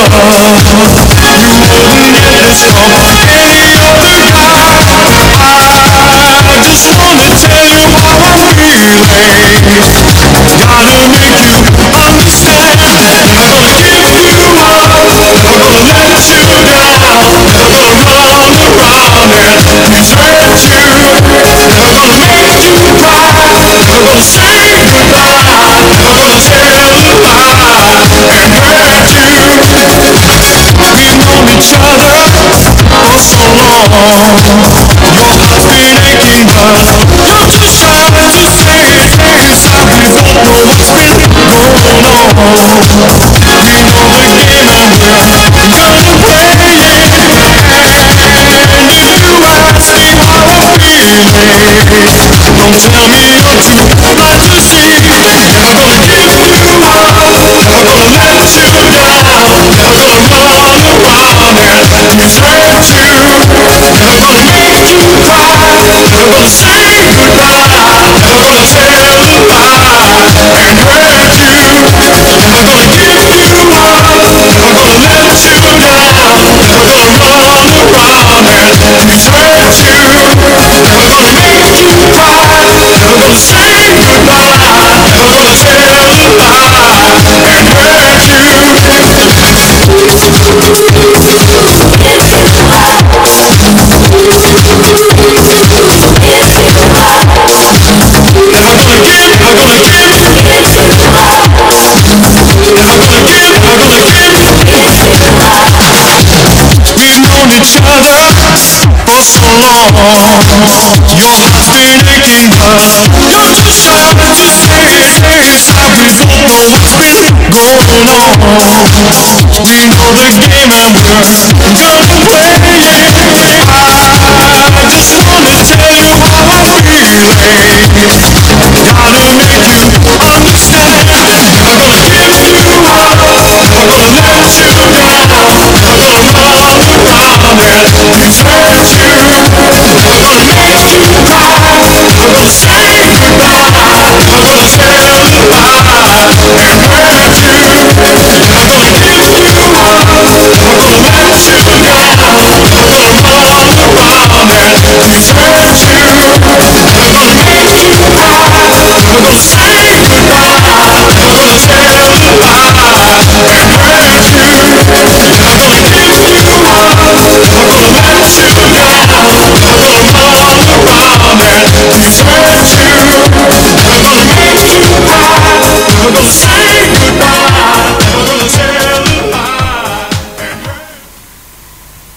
wouldn't get this from any other guy. I just wanna tell you how I'm feeling. Gotta make you understand. Never gonna give you up, never gonna let you down. Never gonna run around and desert you. Never gonna make you cry. Never gonna say goodbye. Never gonna tell a lie and hurt you. We've known each other for so long. Your heart's been aching, but you're too shy to say it. Inside we both know what's been going on. We know the game and we're gonna play it. And if you ask me how I'm feeling, don't tell me you're too blind to see. Never gonna give you up, never gonna let you down. Never gonna run around and desert you. Never gonna make you cry. Never gonna say goodbye. Never gonna tell a lie and hurt you. Never gonna give you up. Never gonna let you down. Never gonna run around and desert you. Never gonna make you cry. Never gonna say goodbye. Never gonna tell a lie and hurt you. We've known each other for so long. Your heart's been aching, but you're too shy to say it. Inside we both know what's been going on. We know the game and we're gonna play it. I just wanna tell you how I'm feeling.